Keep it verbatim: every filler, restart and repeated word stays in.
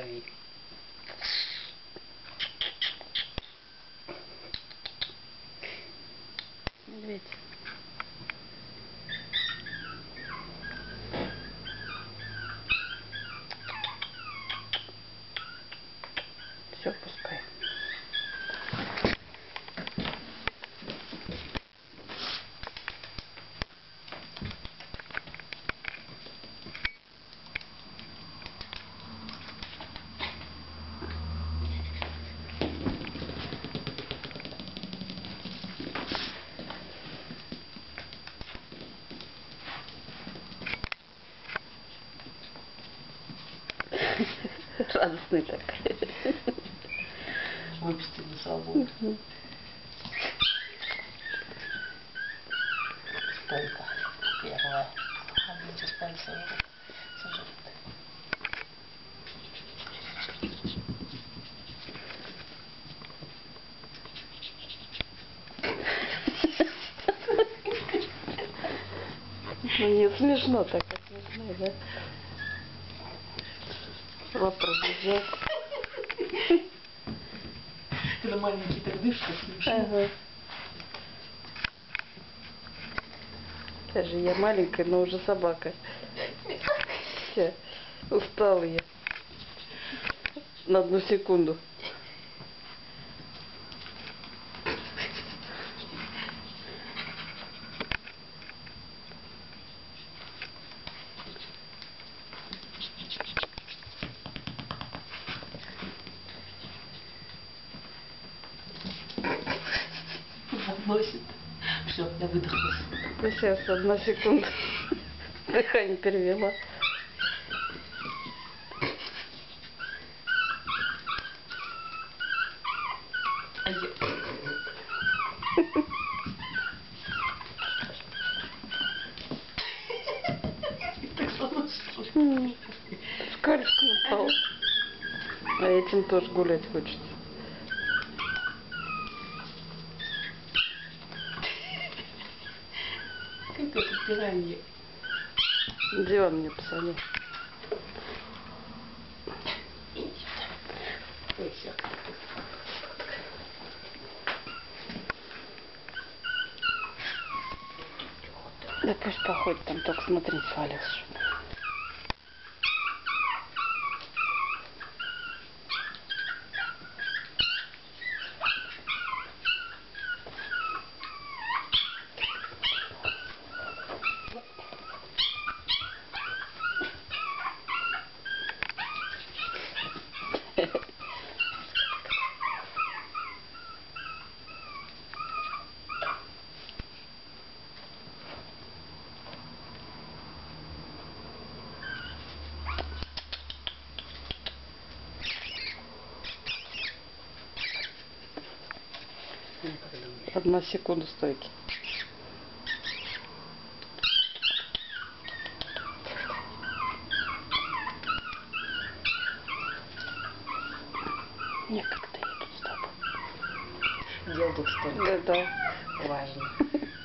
лови. Медведь. Все, пускай. Радостный так. Выпустили на свободу. Угу. Стойка первая. А мне сейчас пальцы сожрут. Ну не смешно так, а смешно, да? Лапа разъезжает. Когда маленький так дышит, так смешно. Ага. Даже я маленькая, но уже собака. Все, устала я. На одну секунду. Носит. Все, я выдохлась. Ну, сейчас, одна секунда. Дыхание перевела. А я... Так заносит. Скользко напал. А этим тоже гулять хочется. Как это пиранье? Диван мне посадил. Ой, все. Да пусть походит, там только смотреть свалился. Одна секунда стойки. Некогда я тут с тобой. Дело тут столько. Да, да. Важно.